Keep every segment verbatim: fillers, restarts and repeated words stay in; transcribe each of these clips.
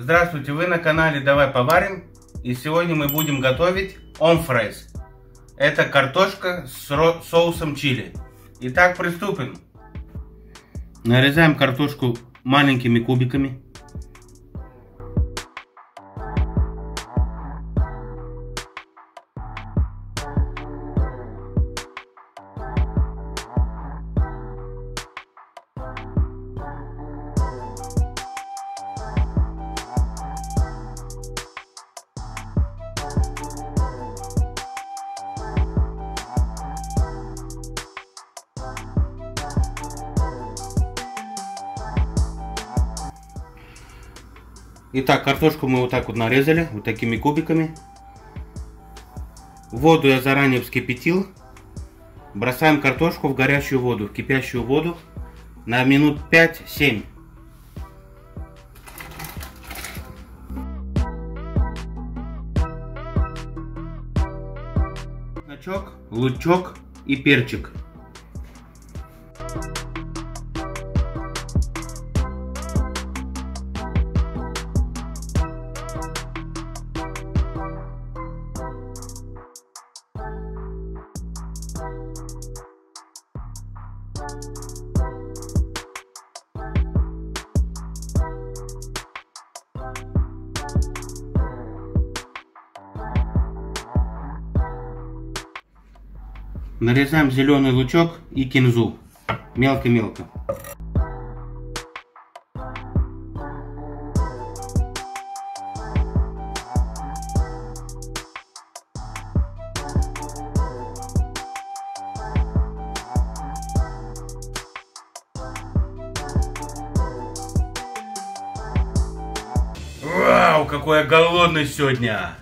Здравствуйте, вы на канале Давай Поварим, и сегодня мы будем готовить омфрайс. Это картошка с соусом чили. Итак, приступим. Нарезаем картошку маленькими кубиками. Итак, картошку мы вот так вот нарезали, вот такими кубиками. Воду я заранее вскипятил. Бросаем картошку в горячую воду, в кипящую воду на минут пять-семь. Чесночок, лучок и перчик. Нарезаем зеленый лучок и кинзу мелко-мелко. Вау, какой я голодный сегодня!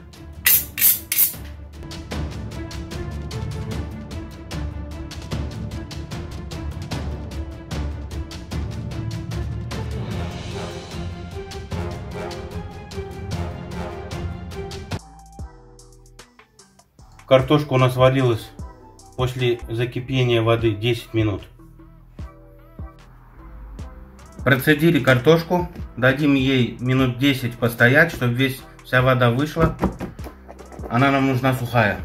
Картошка у нас варилась после закипения воды десять минут. Процедили картошку, дадим ей минут десять постоять, чтобы весь, вся вода вышла. Она нам нужна сухая.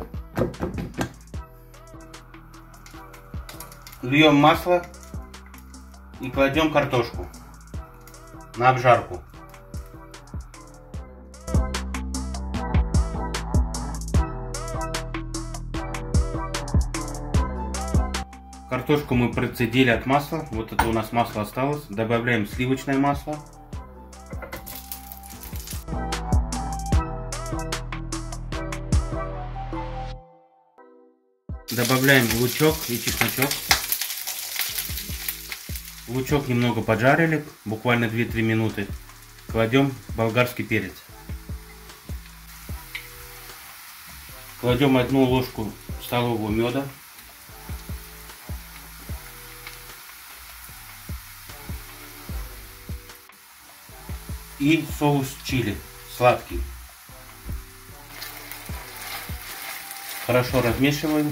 Льем масло и кладем картошку на обжарку. Картошку мы процедили от масла. Вот это у нас масло осталось. Добавляем сливочное масло. Добавляем лучок и чесночок. Лучок немного поджарили, буквально две-три минуты. Кладем болгарский перец. Кладем одну ложку столового меда. И соус чили, сладкий. Хорошо размешиваем.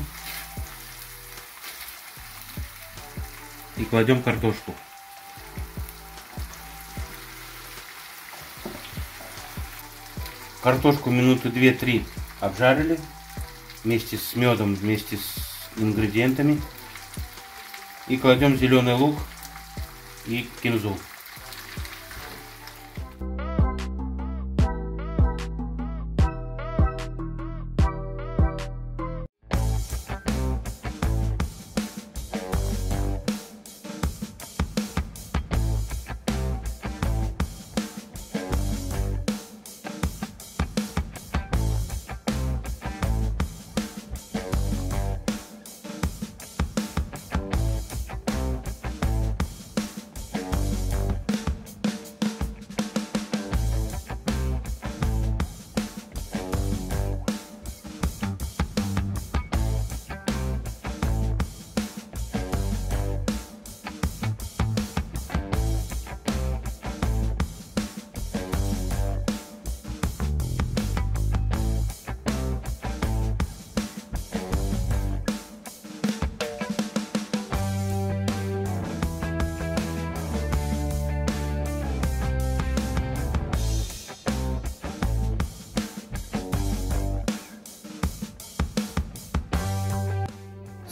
И кладем картошку. Картошку минуты две-три обжарили. Вместе с медом, вместе с ингредиентами. И кладем зеленый лук и кинзу.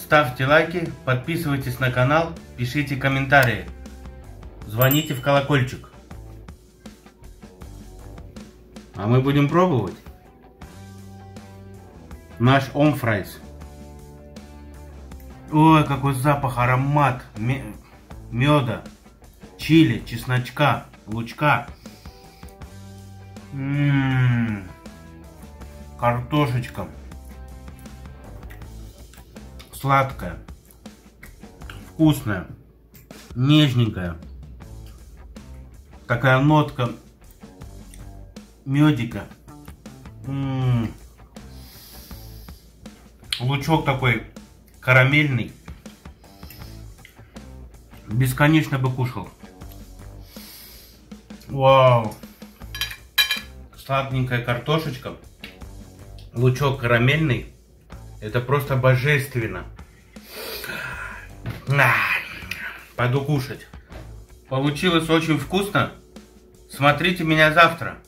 ставьте лайки, подписывайтесь на канал, пишите комментарии, звоните в колокольчик. А мы будем пробовать наш омфрайс. Ой, какой запах, аромат меда, чили, чесночка, лучка. М-м-м, картошечка сладкая, вкусная, нежненькая. Такая нотка медика. М-м-м. Лучок такой карамельный. Бесконечно бы кушал. Вау. Сладенькая картошечка. Лучок карамельный. Это просто божественно. Пойду кушать. Получилось очень вкусно. Смотрите меня завтра.